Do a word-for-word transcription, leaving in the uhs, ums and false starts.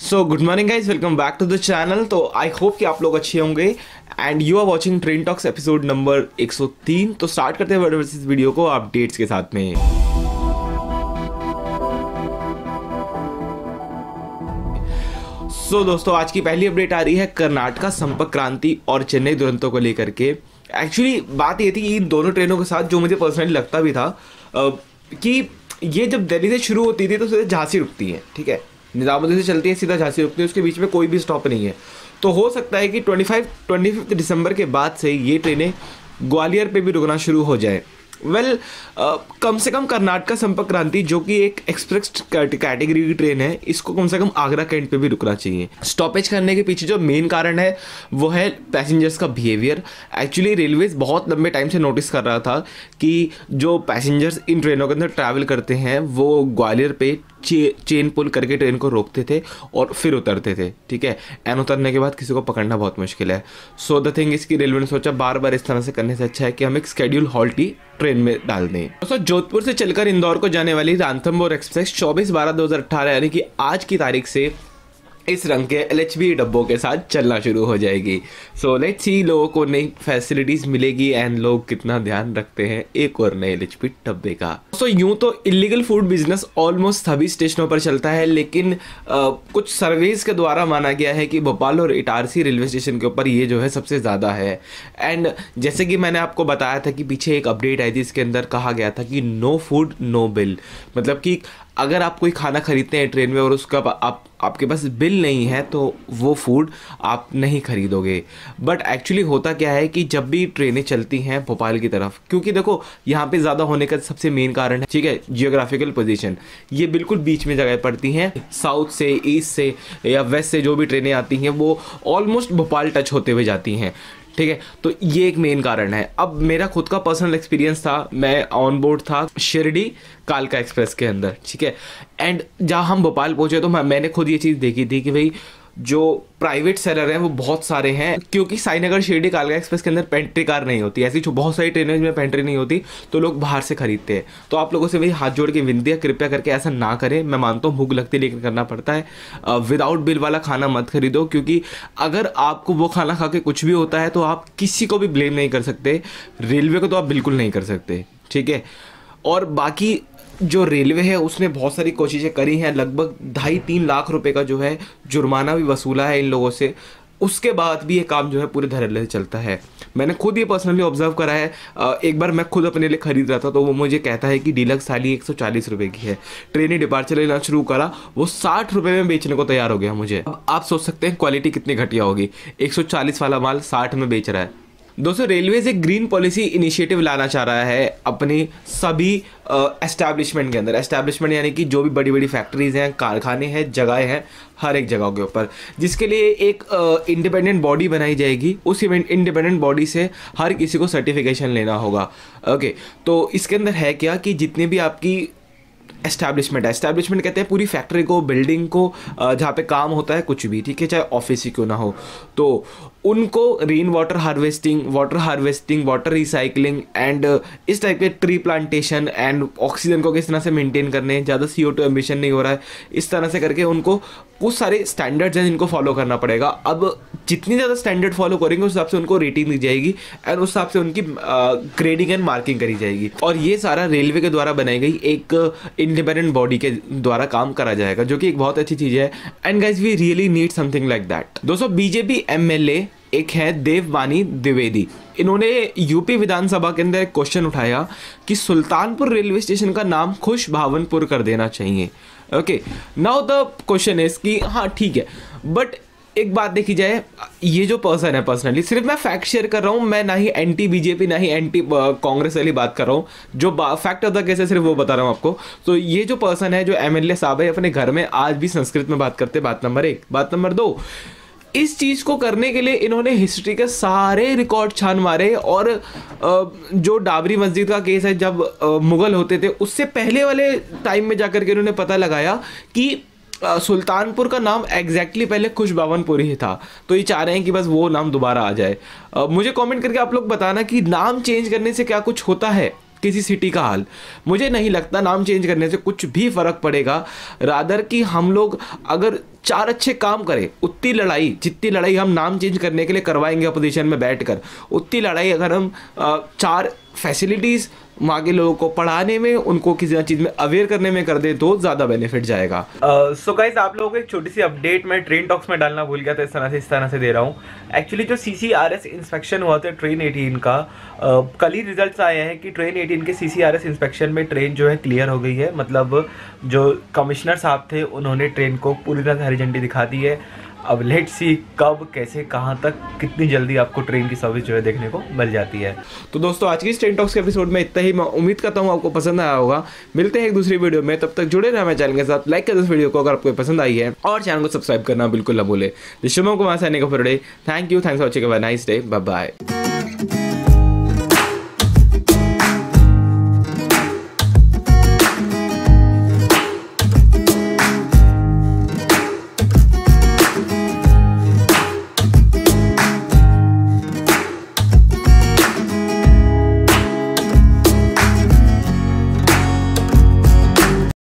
So good morning guys, welcome back to the channel. तो I hope कि आप लोग अच्छे होंगे and you are watching train talks episode number एक सौ तीन। तो स्टार्ट करते हैं इस वीडियो को अपडेट्स के साथ में। सो so, दोस्तों आज की पहली अपडेट आ रही है कर्नाटका संपर्क क्रांति और चेन्नई दुरंतो को लेकर के। एक्चुअली बात ये थी इन दोनों ट्रेनों के साथ, जो मुझे पर्सनली लगता भी था कि ये जब दिल्ली से शुरू होती थी तो सीधे झांसी रुकती है, ठीक है, निजामुद्दीन से चलती है सीधा झांसी रुकती है, उसके बीच में कोई भी स्टॉप नहीं है। तो हो सकता है कि पच्चीस पच्चीस दिसंबर के बाद से ये ट्रेनें ग्वालियर पे भी रुकना शुरू हो जाए। वेल well, uh, कम से कम कर्नाटका संपर्क क्रांति जो कि एक एक्सप्रेस कैटेगरी की ट्रेन है, इसको कम से कम आगरा कैंट पे भी रुकना चाहिए। स्टॉपेज करने के पीछे जो मेन कारण है वो है पैसेंजर्स का बिहेवियर। एक्चुअली रेलवेज बहुत लंबे टाइम से नोटिस कर रहा था कि जो पैसेंजर्स इन ट्रेनों के अंदर ट्रैवल करते हैं वो ग्वालियर पे चे, चेन पुल करके ट्रेन को रोकते थे और फिर उतरते थे, ठीक है, एंड उतरने के बाद किसी को पकड़ना बहुत मुश्किल है। सो द थिंग इसकी रेलवे ने सोचा बार बार इस तरह से करने से अच्छा है कि हम एक स्केड्यूल हॉल्ट ही ट्रेन में डाल दें। दोस्तों जोधपुर से चलकर इंदौर को जाने वाली रणथंभौर एक्सप्रेस चौबीस बारह दो हज़ार अठारह यानी कि आज की तारीख से इस रंग के एल एच बी डब्बों के साथ चलना शुरू हो जाएगी। सो लेट्स सी लोगों को नई फैसिलिटीज मिलेगी एंड लोग कितना ध्यान रखते हैं एक और नए एल एच बी डब्बे का। सो so, यूं तो इलीगल फूड बिजनेस ऑलमोस्ट सभी स्टेशनों पर चलता है, लेकिन आ, कुछ सर्वेज के द्वारा माना गया है कि भोपाल और इटारसी रेलवे स्टेशन के ऊपर ये जो है सबसे ज़्यादा है। एंड जैसे कि मैंने आपको बताया था कि पीछे एक अपडेट आई थी, इसके अंदर कहा गया था कि नो फूड नो बिल, मतलब कि अगर आप कोई खाना खरीदते हैं ट्रेन में और उसका आप आपके पास बिल नहीं है तो वो फूड आप नहीं खरीदोगे। बट एक्चुअली होता क्या है कि जब भी ट्रेनें चलती हैं भोपाल की तरफ, क्योंकि देखो यहाँ पे ज़्यादा होने का सबसे मेन कारण है, ठीक है, जियोग्राफिकल पोजीशन, ये बिल्कुल बीच में जगह पड़ती हैं। साउथ से, ईस्ट से या वेस्ट से जो भी ट्रेनें आती हैं वो ऑलमोस्ट भोपाल टच होते हुए जाती हैं, ठीक है। तो ये एक मेन कारण है। अब मेरा खुद का पर्सनल एक्सपीरियंस था, मैं ऑन बोर्ड था शिरडी कालका एक्सप्रेस के अंदर, ठीक है, एंड जहाँ हम भोपाल पहुंचे तो मैंने खुद ये चीज़ देखी थी कि भाई जो प्राइवेट सेलर हैं वो बहुत सारे हैं, क्योंकि साईनगर शिरडी कालका एक्सप्रेस के अंदर पेंट्री कार नहीं होती, ऐसी बहुत सारी ट्रेनें में पेंट्री नहीं होती, तो लोग बाहर से खरीदते हैं। तो आप लोगों से भाई हाथ जोड़ के विनती है, कृपया करके ऐसा ना करें। मैं मानता हूँ भूख लगती लेकिन करना पड़ता है। विदाउट बिल वाला खाना मत खरीदो, क्योंकि अगर आपको वो खाना खा के कुछ भी होता है तो आप किसी को भी ब्लेम नहीं कर सकते, रेलवे को तो आप बिल्कुल नहीं कर सकते, ठीक है। और बाकी जो रेलवे है उसने बहुत सारी कोशिशें करी हैं, लगभग ढाई तीन लाख रुपए का जो है जुर्माना भी वसूला है इन लोगों से, उसके बाद भी ये काम जो है पूरे धड़ल्ले से चलता है। मैंने खुद ये पर्सनली ऑब्जर्व करा है। एक बार मैं खुद अपने लिए खरीद रहा था तो वो मुझे कहता है कि डीलक्स थाली एक सौ चालीस रुपये की है, ट्रेन डिपार्चर लेना शुरू करा वो साठ रुपये में बेचने को तैयार हो गया मुझे। अब आप सोच सकते हैं क्वालिटी कितनी घटिया होगी, एक सौ चालीस वाला माल साठ में बेच रहा है। दोस्तों रेलवेज एक ग्रीन पॉलिसी इनिशिएटिव लाना चाह रहा है अपनी सभी एस्टैब्लिशमेंट के अंदर। एस्टैब्लिशमेंट यानी कि जो भी बड़ी बड़ी फैक्ट्रीज हैं, कारखाने हैं, जगह हैं, हर एक जगह के ऊपर, जिसके लिए एक इंडिपेंडेंट बॉडी बनाई जाएगी। उस इंडिपेंडेंट बॉडी से हर किसी को सर्टिफिकेशन लेना होगा। ओके, तो इसके अंदर है क्या कि जितने भी आपकी एस्टैब्लिशमेंट एस्टैब्लिशमेंट कहते हैं पूरी फैक्ट्री को, बिल्डिंग को, जहाँ पे काम होता है कुछ भी, ठीक है, चाहे ऑफिस ही क्यों ना हो, तो उनको rain water harvesting, water harvesting, water recycling and इस टाइप के ट्री प्लांटेशन एंड ऑक्सीजन को किस तरह से मेंटेन करने, ज़्यादा सी ओ टू एमिशन नहीं हो रहा है, इस तरह से करके उनको कुछ सारे स्टैंडर्ड्स हैं जिनको फॉलो करना पड़ेगा। अब जितनी ज़्यादा स्टैंडर्ड फॉलो करेंगे उस हिसाब से उनको रेटिंग दी जाएगी एंड उस हिसाब से उनकी ग्रेडिंग एंड मार्किंग करी जाएगी। और ये सारा रेलवे के द्वारा बनाई गई एक इंडिपेंडेंट बॉडी के द्वारा काम करा जाएगा, जो कि एक बहुत अच्छी चीज़ है। And guys we really need something like that. दोस्तों बीजेपी एम एल ए एक है देवमनी द्विवेदी, इन्होंने यूपी विधानसभा के अंदर एक क्वेश्चन उठाया कि सुल्तानपुर रेलवे स्टेशन का नाम खुश भावनपुर कर देना चाहिए। Okay, now the question is कि हाँ ठीक है, बट एक बात देखी जाए, ये जो पर्सन है, पर्सनली सिर्फ मैं फैक्ट शेयर कर रहा हूँ, मैं ना ही एंटी बीजेपी ना ही एंटी कांग्रेस वाली बात कर रहा हूँ, जो फैक्ट ऑफ द केस है सिर्फ वो बता रहा हूँ आपको। तो ये जो पर्सन है, जो एमएलए साहब है, अपने घर में आज भी संस्कृत में बात करते, बात नंबर एक। बात नंबर दो, इस चीज़ को करने के लिए इन्होंने हिस्ट्री के सारे रिकॉर्ड छान मारे और जो डाबरी मस्जिद का केस है, जब मुगल होते थे उससे पहले वाले टाइम में जाकर के इन्होंने पता लगाया कि सुल्तानपुर का नाम एग्जैक्टली पहले खुश भावनपुर ही था। तो ये चाह रहे हैं कि बस वो नाम दोबारा आ जाए। मुझे कमेंट करके आप लोग बताना कि नाम चेंज करने से क्या कुछ होता है, किसी सिटी का हाल। मुझे नहीं लगता नाम चेंज करने से कुछ भी फर्क पड़ेगा, रादर कि हम लोग अगर चार अच्छे काम करें, उतनी लड़ाई जितनी लड़ाई हम नाम चेंज करने के लिए करवाएंगे अपोजिशन में बैठकर, उतनी लड़ाई अगर हम चार फैसिलिटीज़ वहाँ के लोगों को पढ़ाने में, उनको किसी ना चीज़ में अवेयर करने में कर दे तो ज़्यादा बेनिफिट जाएगा। सो गाइस, आप लोगों को एक छोटी सी अपडेट मैं ट्रेन टॉक्स में डालना भूल गया था, इस तरह से इस तरह से दे रहा हूँ। एक्चुअली जो C C R S inspection हुआ था ट्रेन एटीन का, uh, कल ही रिजल्ट्स आए हैं कि ट्रेन एटीन के C C R S inspection में ट्रेन जो है क्लियर हो गई है। मतलब जो कमिश्नर साहब थे उन्होंने ट्रेन को पूरी तरह से हरी झंडी दिखा दी है। अब लेट्स सी कब, कैसे, कहाँ तक, कितनी जल्दी आपको ट्रेन की सर्विस जो है देखने को मिल जाती है। तो दोस्तों आज की ट्रेन टॉक्स के एपिसोड में इतना ही। मैं उम्मीद करता हूँ आपको पसंद आया होगा। मिलते हैं एक दूसरी वीडियो में, तब तक जुड़े रहे हमारे चैनल के साथ। लाइक कर इस वीडियो को अगर आपको पसंद आई है, और चैनल को सब्सक्राइब करना बिल्कुल ना भूले। शुभम कुमार सैनिक for today. Thank you, thanks for watching, have a nice day, bye bye.